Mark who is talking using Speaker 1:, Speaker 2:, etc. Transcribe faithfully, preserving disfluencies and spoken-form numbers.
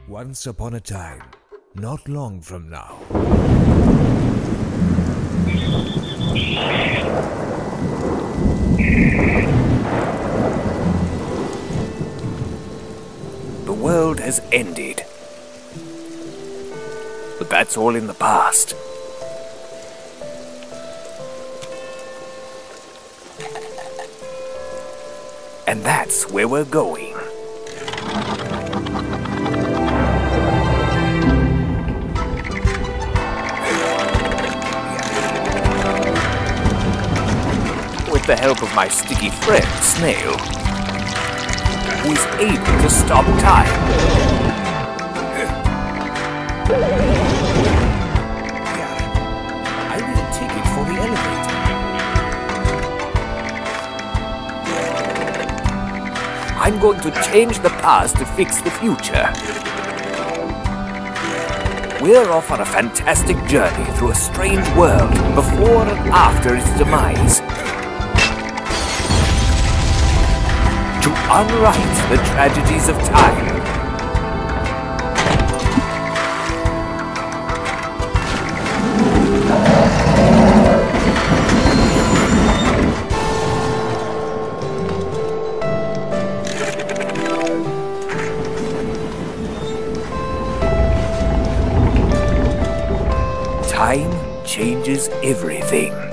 Speaker 1: Once upon a time, not long from now.
Speaker 2: The world has ended. But that's all in the past. And that's where we're going. With the help of my sticky friend, Snail, who is able to stop time.
Speaker 1: I need a ticket for the elevator.
Speaker 2: I'm going to change the past to fix the future. We're off on a fantastic journey through a strange world before and after its demise. To unwrite the tragedies of time. Time changes everything.